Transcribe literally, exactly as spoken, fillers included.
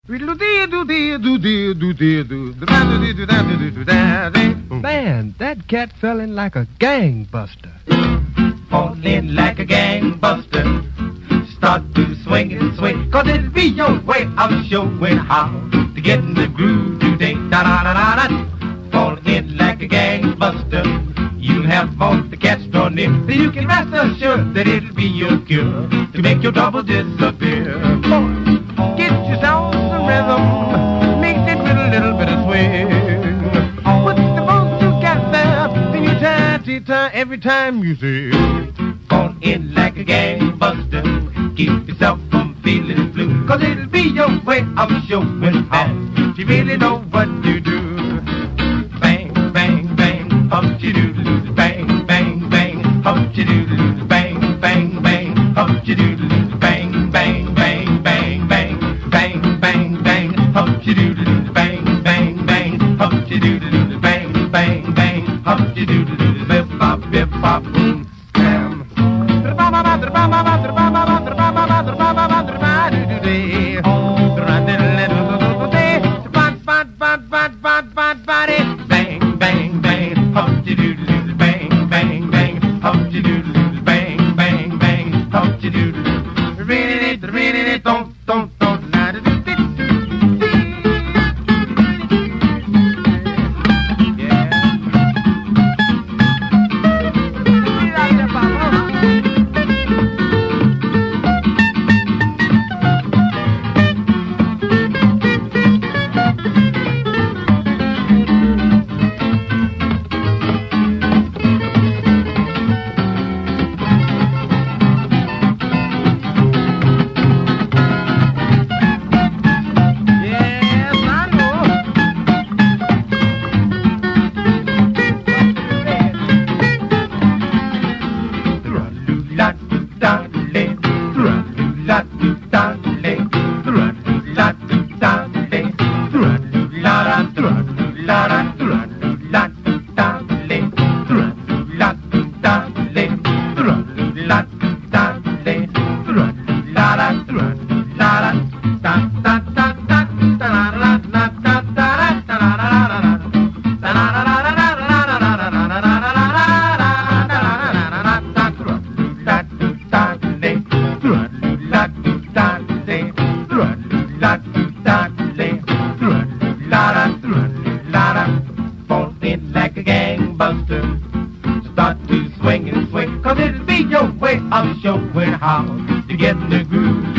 Man, that cat fell in like a gangbuster. Fall in like a gangbuster. Start to swing and sway, cause it'll be your way of showing how to get in the groove today. Da-da-da-da-da. Fall in like a gangbuster. You'll have all the cats drawn in, so you can rest assured that it'll be your cure to make your trouble disappear. Boy, get yourself some rhythm, mix it with a little bit of swing. Put the bones together, then you tie-tie every time you sing. Fall in like a gangbuster. Keep yourself from feeling blue, cause it'll be your way of showing how you really know what to do. Bang, bang, bang, hump-chi-doodle-doo. Bang, bang, bang, hump-chi-doodle-doo. Bang, bang, bang, hump-chi-doodle-doo. Bang, bang, bang, bang, bang, bang, bang, bang, hump-chi-doodle-doo. Bang, bang, bang, hump-chi-doodle-doo. Bang, bang, bang, hump-chi-doodle-doo. Bip-bop, bip-bop, boom, bam. Bang, bang, bang, hump-chi-doodle-doo. Bang, bang, bang, hump-chi-doodle-doo. Bang, bang, bang, hump-chi-doodle-doo. Read-it, read-it, don't, don't, don't. Start to swing and swing, cause it'll be your way of showing how to get in the groove